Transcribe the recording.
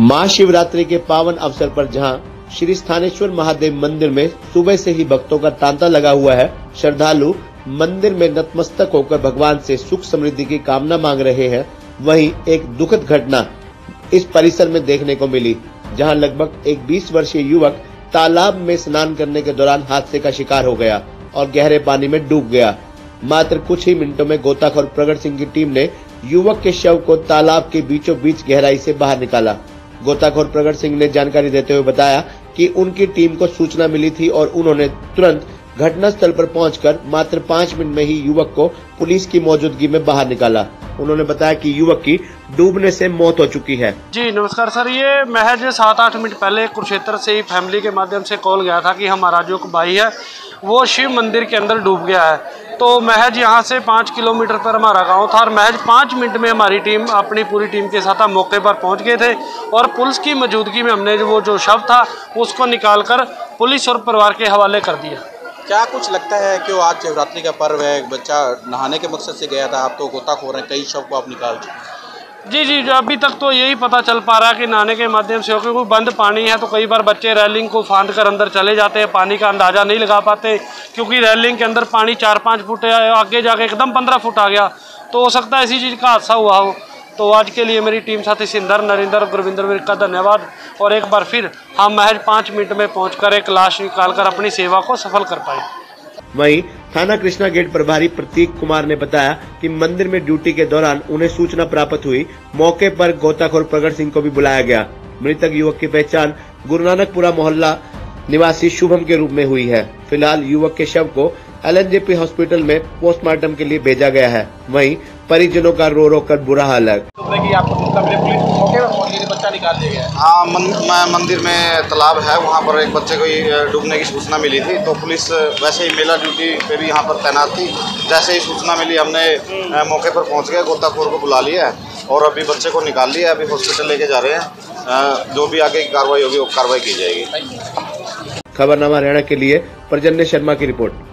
महाशिवरात्रि के पावन अवसर पर जहां श्री स्थानेश्वर महादेव मंदिर में सुबह से ही भक्तों का तांता लगा हुआ है, श्रद्धालु मंदिर में नतमस्तक होकर भगवान से सुख समृद्धि की कामना मांग रहे हैं। वहीं एक दुखद घटना इस परिसर में देखने को मिली, जहां लगभग एक 20 वर्षीय युवक तालाब में स्नान करने के दौरान हादसे का शिकार हो गया और गहरे पानी में डूब गया। मात्र कुछ ही मिनटों में गोताखोर प्रगट सिंह की टीम ने युवक के शव को तालाब के बीचों बीच गहराई से बाहर निकाला। गोताखोर प्रगट सिंह ने जानकारी देते हुए बताया कि उनकी टीम को सूचना मिली थी और उन्होंने तुरंत घटनास्थल पर पहुंचकर मात्र 5 मिनट में ही युवक को पुलिस की मौजूदगी में बाहर निकाला। उन्होंने बताया कि युवक की डूबने से मौत हो चुकी है। जी नमस्कार सर, ये महज 7-8 मिनट पहले कुरुक्षेत्र से ही फैमिली के माध्यम से कॉल गया था कि हमारा जो भाई है वो शिव मंदिर के अंदर डूब गया है। तो महज यहाँ से 5 किलोमीटर पर हमारा गांव था और महज 5 मिनट में हमारी टीम अपनी पूरी टीम के साथ मौके पर पहुंच गए थे और पुलिस की मौजूदगी में हमने वो जो शव था उसको निकालकर पुलिस और परिवार के हवाले कर दिया। क्या कुछ लगता है कि आज शिवरात्रि का पर्व है, बच्चा नहाने के मकसद से गया था, आप तो गोताखोर हैं, कई शव को आप निकाल चुके? जी, अभी तक तो यही पता चल पा रहा है कि नहाने के माध्यम से, क्योंकि बंद पानी है तो कई बार बच्चे रेलिंग को फांद कर अंदर चले जाते हैं, पानी का अंदाज़ा नहीं लगा पाते क्योंकि रेलिंग के अंदर पानी 4-5 फुट आगे जाके एकदम 15 फुट आ गया, तो हो सकता है इसी चीज़ का हादसा हुआ हो। तो आज के लिए मेरी टीम साथी सिंदर, नरेंद्र, गुरविंदर का धन्यवाद। और एक बार फिर हम महज 5 मिनट में पहुँच एक लाश निकाल कर अपनी सेवा को सफल कर पाए। वहीं थाना कृष्णा गेट प्रभारी प्रतीक कुमार ने बताया कि मंदिर में ड्यूटी के दौरान उन्हें सूचना प्राप्त हुई। मौके पर गोताखोर प्रगट सिंह को भी बुलाया गया। मृतक युवक की पहचान गुरुनानकपुरा मोहल्ला निवासी शुभम के रूप में हुई है। फिलहाल युवक के शव को LNJP हॉस्पिटल में पोस्टमार्टम के लिए भेजा गया है। वहीं परिजनों का रो रो कर बुरा हाल है। बच्चा निकाल लिया गया। हाँ, मंदिर में तालाब है, वहाँ पर एक बच्चे को डूबने की सूचना मिली थी, तो पुलिस वैसे ही मेला ड्यूटी पे भी यहाँ पर तैनात थी। जैसे ही सूचना मिली हमने मौके पर पहुँच गए, गोताखोर को बुला लिया है और अभी बच्चे को निकाल लिया, अभी हॉस्पिटल लेके जा रहे हैं। जो भी आगे की कार्रवाई होगी वो कार्रवाई की जाएगी। खबरनामा हरियाणा के लिए प्रजन्य शर्मा की रिपोर्ट।